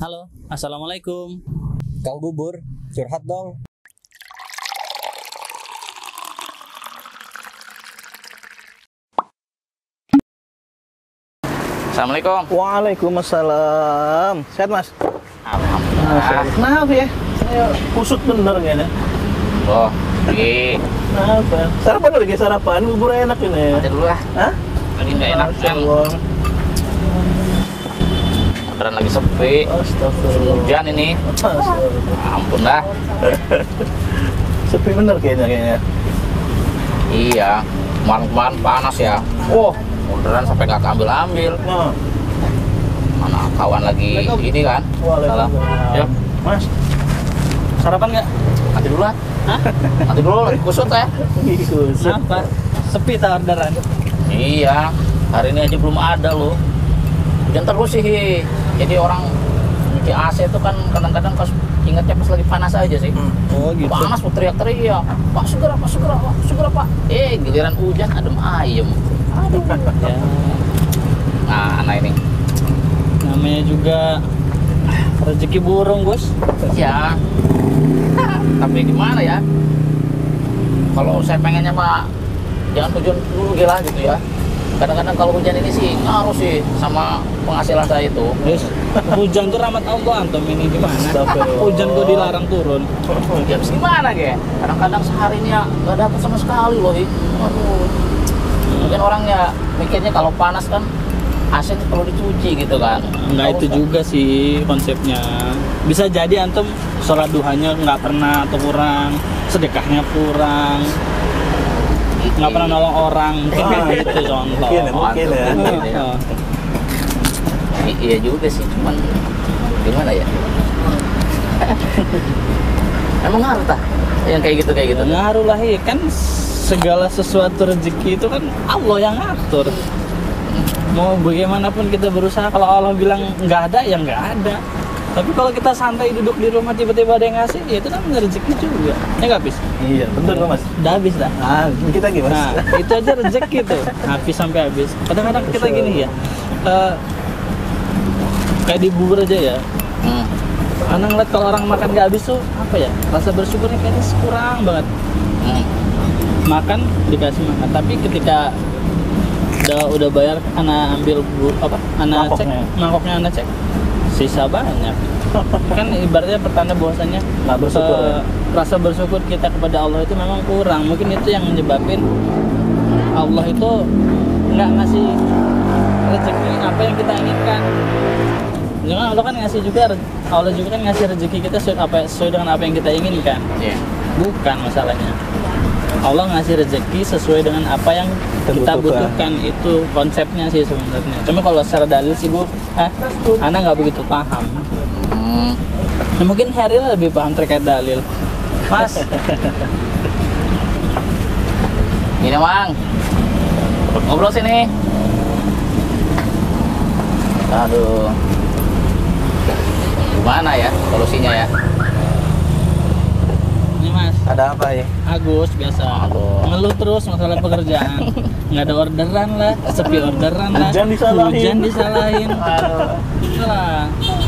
Halo, assalamualaikum. Kang Bubur, curhat dong. Assalamualaikum. Waalaikumsalam. Sehat Mas? Alhamdulillah. Kenapa ya? Saya kusut bener kayaknya. Oh, iya. Kenapa? Sarapan udah kayak sarapan, bubur enak ini. Aja dulu lah. Hah? Lagi nggak enak Masya kan? Allah. Orderan lagi sepi. Astagfirullah. Hujan ini. Ampun dah. Sepi bener kayaknya. Iya. Kemarin panas ya. Wah, orderan sampai nggak ambil. Nah. Mana kawan lagi ini kan? Salah. Waalaikumsalam. Ya, Mas, sarapan nggak? nanti dulu lah. Hah? Nanti dulu lagi kusut saya. Kusut. Kenapa? Sepi tak orderan? Iya. Hari ini aja belum ada loh. Hujan terus sih. Jadi orang nyuci AC itu kan kadang-kadang pas ingatnya pas lagi panas aja sih. Oh gitu. Panas mau teriak-teriak, Pak segera Pak. Giliran hujan adem ayem. Aduh. Ya, Nah ini. namanya juga rezeki burung, Bos. Ya. Tapi gimana ya? Kalau saya pengennya Pak, jangan hujan dulu gila gitu ya. Kadang-kadang kalau hujan ini sih ngaruh sih sama penghasilan saya itu. Yes. Hujan tuh rahmat Allah, antum ini gimana? Astagfirullah. Hujan tuh dilarang turun. Ya terus gimana ge? Kadang-kadang seharinya nggak dapat sama sekali loh. Aduh. Mungkin orangnya mikirnya kalau panas kan AC itu perlu dicuci gitu kan. Enggak itu juga sih konsepnya. Bisa jadi antum sholat duhanya nggak pernah atau kurang, sedekahnya kurang, nggak pernah nolong orang. Mungkin gitu contoh. Mungkin ya. Oh. Iya juga sih, cuman gimana ya? Emang ngaruh tah yang kayak gitu? Ngaruh lah ya, kan segala sesuatu rezeki itu kan Allah yang ngatur. Mau bagaimanapun kita berusaha, kalau Allah bilang nggak ada ya nggak ada. Tapi kalau kita santai duduk di rumah tiba-tiba ada yang ngasih, ya itu namanya rezeki juga. Ya nggak habis? Iya, bener loh Mas. Udah habis dah. Nah, kita gimana? Nah, itu aja rezeki tuh, habis sampai habis. Kadang-kadang kita gini ya, kayak di bubur aja ya. Anak ngeliat kalau orang makan nggak habis tuh apa ya? Rasa bersyukurnya kayaknya kurang banget. Makan dikasih makan, tapi ketika udah bayar, anak ambil anak cek mangkoknya, anak cek sisa banyak. Kan ibaratnya pertanda bahwasanya Nggak bersyukur ya? rasa bersyukur kita kepada Allah itu memang kurang. Mungkin itu yang menyebabkan Allah itu nggak ngasih rezeki apa yang kita inginkan. Jangan Allah kan ngasih juga, Allah juga kan ngasih rezeki kita sesuai dengan apa yang kita inginkan. Iya. Bukan masalahnya. Allah ngasih rezeki sesuai dengan apa yang kita butuhkan. Itu konsepnya sih sebenarnya. Cuma kalau secara dalil sih Ana nggak begitu paham. Nah, mungkin Heril lebih paham terkait dalil. Mas, Ini Mang, ngobrol sini. Aduh, gimana ya solusinya ya? ini Mas, Ada apa ya? Agus biasa Aduh. ngeluh terus masalah pekerjaan. Nggak ada orderan lah, sepi orderan lah, Hujan disalahin. disalahin. Itulah.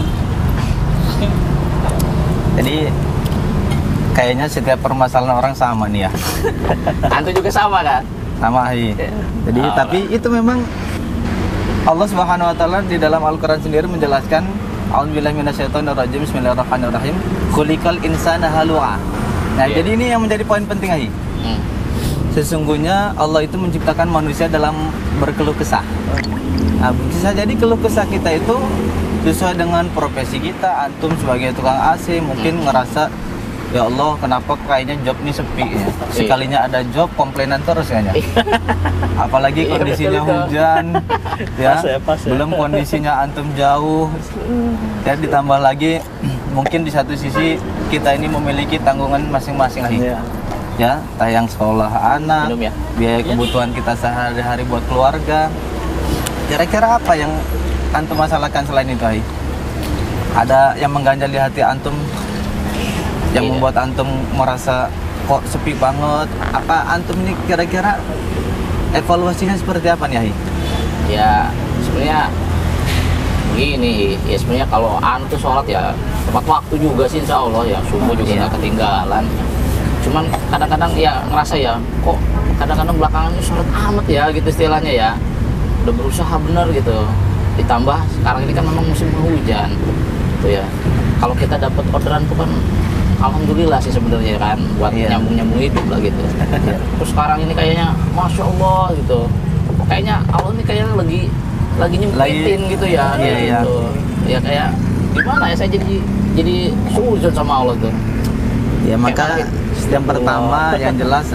Jadi kayaknya setiap permasalahan orang sama nih ya. Antum juga sama kan? Sama Hi. Jadi Oh. tapi itu memang Allah Subhanahu wa taala di dalam Al-Qur'an sendiri menjelaskan A'udzubillahi minasyaitonirrajim. Bismillahirrahmanirrahim. Khuliqal insana halu'a. Nah, Iya. jadi ini yang menjadi poin penting Hi. Sesungguhnya Allah itu menciptakan manusia dalam berkeluh kesah. Nah, bisa jadi keluh kesah kita itu sesuai dengan profesi kita. Antum sebagai tukang AC mungkin ngerasa, ya Allah, kenapa kayaknya job ini sepi ya. Sekalinya ada job, komplainan terus kayaknya. Apalagi Iya, kondisinya betul itu. hujan, ya. Pas ya. Belum kondisinya antum jauh. Ya ditambah lagi mungkin di satu sisi kita ini memiliki tanggungan masing-masing lagi. Iya. Ya, entah yang sekolah anak, Minum ya? biaya kebutuhan kita sehari-hari buat keluarga. Kira-kira apa yang antum masalahkan selain itu, Hai? Ada yang mengganjal di hati antum, yang Iya. membuat antum merasa kok sepi banget? Apa antum ini kira-kira evaluasinya seperti apa nih, Hai? Ya sebenarnya Gini, ya sebenarnya kalau tuh sholat ya tepat waktu juga sih insya Allah ya, subuh juga nggak ketinggalan. Cuman kadang-kadang ya ngerasa ya, kok kadang-kadang belakangan ini sholat amat ya gitu istilahnya ya. Udah berusaha bener gitu. Ditambah sekarang ini kan memang musim hujan, gitu ya. Kalau kita dapat orderan tuh kan, alhamdulillah sih sebenarnya kan, buat nyambung hidup lah gitu. Terus sekarang ini kayaknya, masya Allah gitu. Kayaknya Allah ini kayaknya lagi nyempitin gitu ya, gitu. Ya kayak gimana ya, saya jadi suzon sama Allah tuh. Ya maka yang pertama yang jelas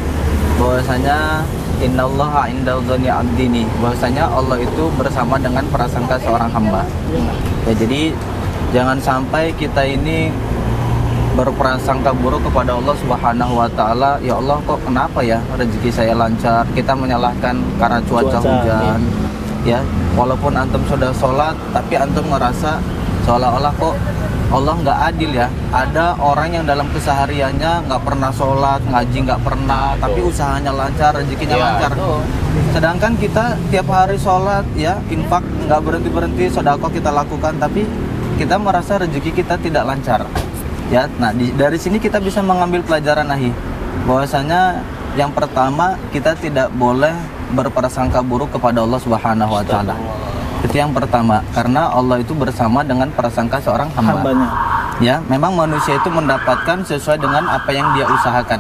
bahwasanya innallaha inda dzanni 'abdini, bahwasanya Allah itu bersama dengan prasangka seorang hamba. Ya jadi jangan sampai kita ini berprasangka buruk kepada Allah Subhanahu wa taala. Ya Allah, kok kenapa ya rezeki saya lancar? Kita menyalahkan karena cuaca hujan. Ya, walaupun antum sudah sholat, tapi antum merasa seolah-olah kok Allah nggak adil ya. Ada orang yang dalam kesehariannya nggak pernah sholat, ngaji nggak pernah, tapi usahanya lancar, rezekinya lancar. Sedangkan kita tiap hari sholat, ya, infak nggak berhenti, sedekah kita lakukan, tapi kita merasa rezeki kita tidak lancar. Ya, nah dari sini kita bisa mengambil pelajaran bahwasanya yang pertama kita tidak boleh berprasangka buruk kepada Allah Subhanahu wa taala. Itu yang pertama, karena Allah itu bersama dengan prasangka seorang hambanya. Ya, memang manusia itu mendapatkan sesuai dengan apa yang dia usahakan.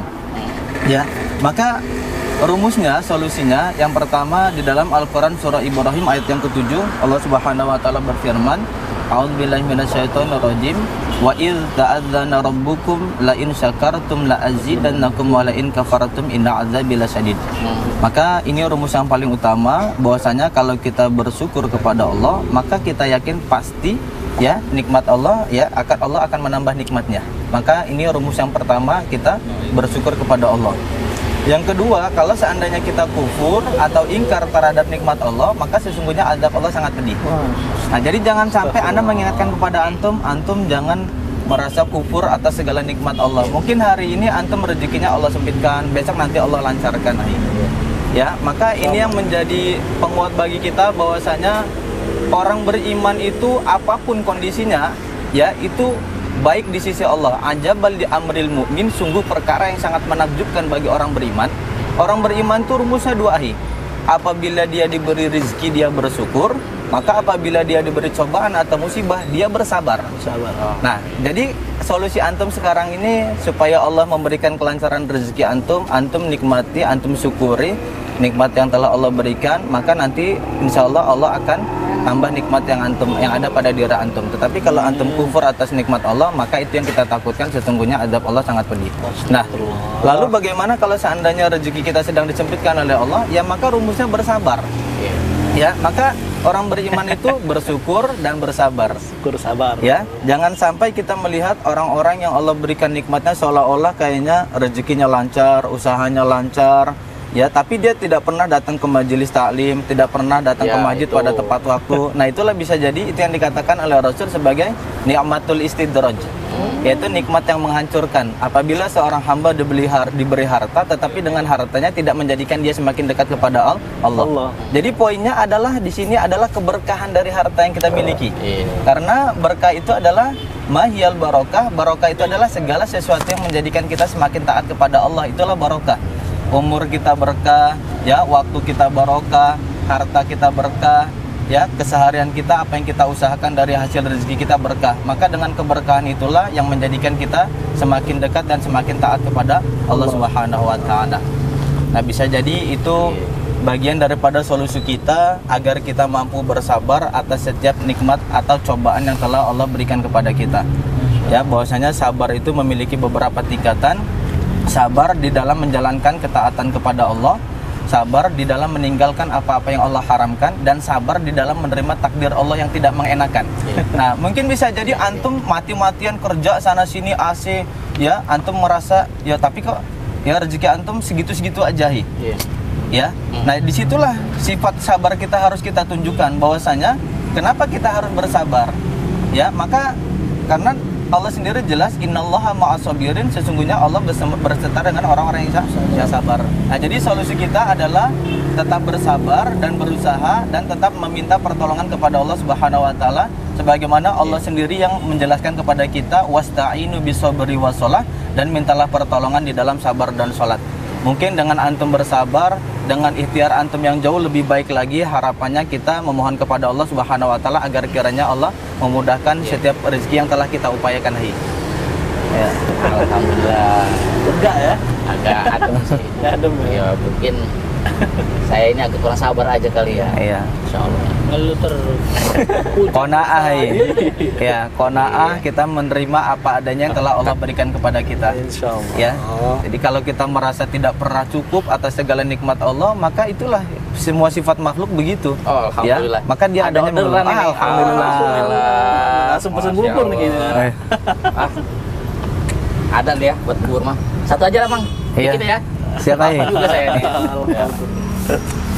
Ya, maka rumusnya, solusinya yang pertama di dalam Al-Qur'an surah Ibrahim ayat yang ke-7, Allah Subhanahu wa taala berfirman, A'udzubillahi minasyaitonirrajim. Wa idz ta'adzana rabbukum la in syakartum la azidannakum wa la in kafartum inna azabi lasyadid. Maka ini rumus yang paling utama, bahwasanya kalau kita bersyukur kepada Allah, maka kita yakin pasti ya nikmat Allah ya Allah akan menambah nikmatnya. Maka ini rumus yang pertama, kita bersyukur kepada Allah. Yang kedua, kalau seandainya kita kufur atau ingkar terhadap nikmat Allah, maka sesungguhnya azab Allah sangat pedih. Nah, jadi jangan sampai Anda mengingatkan kepada antum jangan merasa kufur atas segala nikmat Allah. Mungkin hari ini antum rezekinya Allah sempitkan, besok nanti Allah lancarkan. Ya, maka ini yang menjadi penguat bagi kita bahwasanya orang beriman itu apapun kondisinya, ya itu baik di sisi Allah. Ajabal di amril mu'min, sungguh perkara yang sangat menakjubkan bagi orang beriman. Orang beriman itu rumusnya dua apabila dia diberi rezeki dia bersyukur, maka apabila dia diberi cobaan atau musibah dia bersabar. Nah, jadi solusi antum sekarang ini supaya Allah memberikan kelancaran rezeki antum nikmati, antum syukuri nikmat yang telah Allah berikan, maka nanti insya Allah akan tambah nikmat yang ada pada diri antum. Tetapi kalau antum kufur atas nikmat Allah, maka itu yang kita takutkan, sesungguhnya azab Allah sangat pedih. Nah, lalu bagaimana kalau seandainya rezeki kita sedang disempitkan oleh Allah? Ya maka rumusnya bersabar. Ya, maka orang beriman itu bersyukur dan bersabar. Sabar. Ya, jangan sampai kita melihat orang-orang yang Allah berikan nikmatnya seolah-olah kayaknya rezekinya lancar, usahanya lancar. Ya, tapi dia tidak pernah datang ke majelis taklim, tidak pernah datang ke masjid pada tepat waktu. Nah, itulah bisa jadi itu yang dikatakan oleh Rasul sebagai nikmatul istidraj, yaitu nikmat yang menghancurkan. Apabila seorang hamba diberi harta, tetapi dengan hartanya tidak menjadikan dia semakin dekat kepada Allah. Jadi poinnya adalah di sini adalah keberkahan dari harta yang kita miliki. Karena berkah itu adalah mahiyal barokah. Barokah itu adalah segala sesuatu yang menjadikan kita semakin taat kepada Allah. Itulah barokah. Umur kita berkah, ya, waktu kita barokah, harta kita berkah, ya, keseharian kita, apa yang kita usahakan dari hasil rezeki kita berkah. Maka dengan keberkahan itulah yang menjadikan kita semakin dekat dan semakin taat kepada Allah Subhanahu wa taala. Nah, bisa jadi itu bagian daripada solusi kita agar kita mampu bersabar atas setiap nikmat atau cobaan yang telah Allah berikan kepada kita. Ya, bahwasanya sabar itu memiliki beberapa tingkatan. Sabar di dalam menjalankan ketaatan kepada Allah, sabar di dalam meninggalkan apa-apa yang Allah haramkan, dan sabar di dalam menerima takdir Allah yang tidak mengenakan. Nah, mungkin bisa jadi antum mati-matian kerja sana sini AC, ya, antum merasa ya tapi kok ya rezeki antum segitu-segitu aja. Ya. Nah, disitulah sifat sabar kita harus kita tunjukkan, bahwasanya kenapa kita harus bersabar. Ya, maka karena Allah sendiri jelas innallaha ma'as-sabirin, sesungguhnya Allah berserta dengan orang-orang yang sabar. Nah, jadi solusi kita adalah tetap bersabar dan berusaha dan tetap meminta pertolongan kepada Allah Subhanahu wa taala, sebagaimana Allah sendiri yang menjelaskan kepada kita wasta'inu bisabri wassalah, dan mintalah pertolongan di dalam sabar dan sholat. Mungkin dengan antum bersabar, dengan ikhtiar antum yang jauh lebih baik lagi, harapannya kita memohon kepada Allah Subhanahu wa taala agar kiranya Allah memudahkan setiap rezeki yang telah kita upayakan. Ya. Alhamdulillah. Lega ya? Agak adem sih. Adem ya. Ya mungkin saya ini agak kurang sabar aja kali ya. Iya. Insyaallah. Ngeluh terus. Qanaah ya, qanaah kita menerima apa adanya yang telah Allah berikan kepada kita. Insyaallah. Ya. Jadi kalau kita merasa tidak pernah cukup atas segala nikmat Allah, maka itulah semua sifat makhluk begitu. Oh, alhamdulillah. Ya, maka dia Ada adanya orderan mengeluh. ini. Alhamdulillah. Langsung pesen Masya bubur nih Allah. kayaknya. Ah, ada deh ya buat bubur mah. Satu aja lah, Bang. Iya. Dikit ya. Siapa Apa juga saya nih. Alhamdulillah.